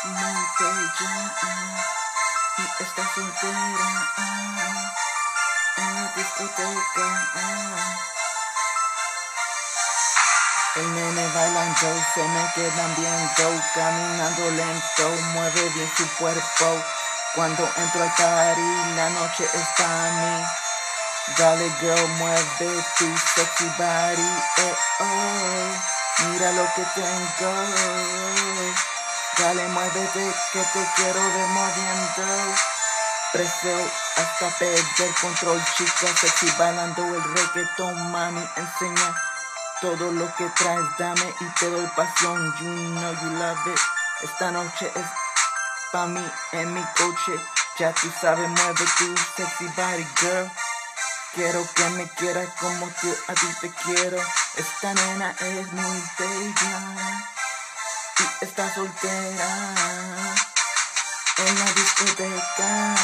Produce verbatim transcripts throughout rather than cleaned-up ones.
es muy bella y está soltera en la discoteca. El nene bailando, se me quedan viendo, caminando lento, mueve bien su cuerpo. Cuando entro al party, la noche está a mí. Dale girl, mueve tu sexy body, eh, oh, mira lo que tengo. Dale, muévete que te quiero ver moviendo. Preso hasta perder control, chica sexy bailando el reggaetón, mami, enseña todo lo que traes, dame y te doy pasión. You know you love it. Esta noche es pa' mí en mi coche. Ya tú sabes, mueve tu sexy body, girl. Quiero que me quieras como tú, a ti te quiero. Esta nena es muy bella y está soltera en la discoteca.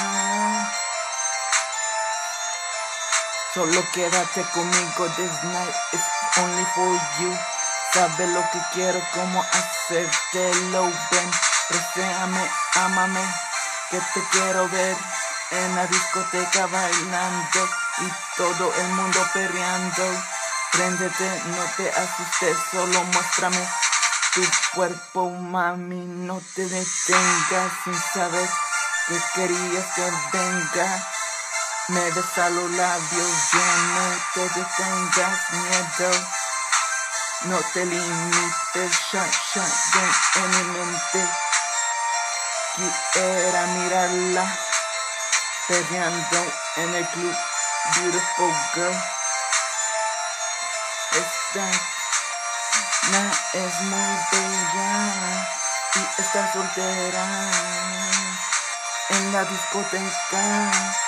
Solo quédate conmigo, this night is only for you. Sabes lo que quiero, cómo hacértelo, ven. Deséame, ámame, que te quiero ver en la discoteca bailando y todo el mundo perreando. Préndete, no te asustes, solo muéstrame tu cuerpo, mami. No te detengas sin saber que querías que venga. Me besa los labios, ya no te detengas, miedo. No te limites, shine, shine, ven en mi mente. Quiera mirarla, perreando en el club, beautiful girl. Esta na es muy bella y está soltera en la discoteca.